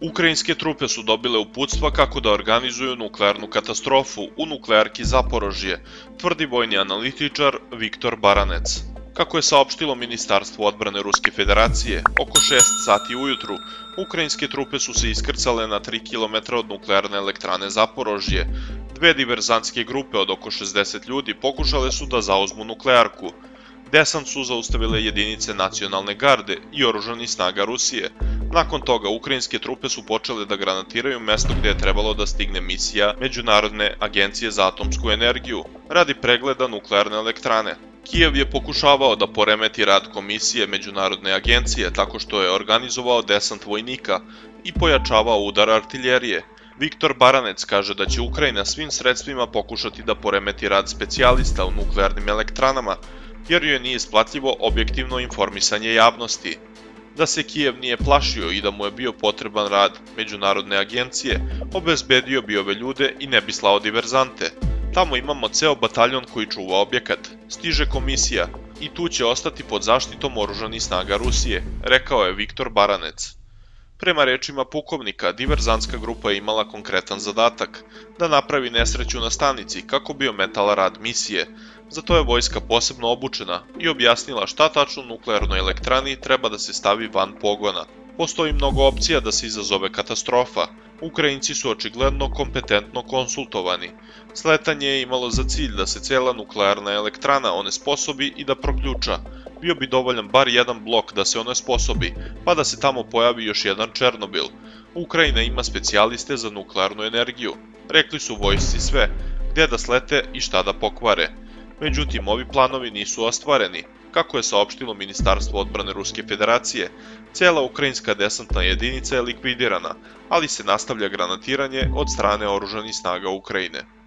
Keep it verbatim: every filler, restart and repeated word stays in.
Ukrajinske trupe su dobile uputstva kako da organizuju nuklearnu katastrofu u nuklearki Zaporožje, tvrdi vojni analitičar Viktor Baranec. Kako je saopštilo Ministarstvo odbrane Ruske federacije, oko šest sati ujutru, ukrajinske trupe su se iskrcale na tri kilometra od nuklearne elektrane Zaporožje. Dve diverzantske grupe od oko šezdeset ljudi pokušale su da zauzmu nuklearku. Desant su zaustavile jedinice nacionalne garde i oružanih snaga Rusije. Nakon toga, ukrajinske trupe su počele da granatiraju mesto gde je trebalo da stigne misija Međunarodne agencije za atomsku energiju radi pregleda nuklearne elektrane. Kijev je pokušavao da poremeti rad komisije Međunarodne agencije tako što je organizovao desant vojnika i pojačavao udar artiljerije. Viktor Baranec kaže da će Ukrajina svim sredstvima pokušati da poremeti rad specijalista u nuklearnim elektranama, jer joj nije isplatljivo objektivno informisanje javnosti. Da se Kijev nije plašio i da mu je bio potreban rad Međunarodne agencije, obezbedio bi ove ljude i ne bi slao diverzante. Tamo imamo ceo bataljon koji čuva objekat. Stiže komisija i tu će ostati pod zaštitom oružanih snaga Rusije, rekao je Viktor Baranec. Prema rečima pukovnika, diverzantska grupa je imala konkretan zadatak, da napravi nesreću na stanici kako bi ometala rad misije. Zato je vojska posebno obučena i objasnila šta tačno nuklearnoj elektrani treba da se stavi van pogona. Postoji mnogo opcija da se izazove katastrofa. Ukrajinci su očigledno kompetentno konsultovani. Sletanje je imalo za cilj da se cela nuklearna elektrana onesposobi i da proključa. Bio bi dovoljan bar jedan blok da se onesposobi, pa da se tamo pojavi još jedan Černobil. Ukrajina ima specijaliste za nuklearnu energiju. Rekli su vojsci sve, gde da slete i šta da pokvare. Međutim, ovi planovi nisu ostvareni. Kako je saopštilo Ministarstvo odbrane Ruske federacije, cela ukrajinska desantna jedinica je likvidirana, ali se nastavlja granatiranje od strane oružanih snaga Ukrajine.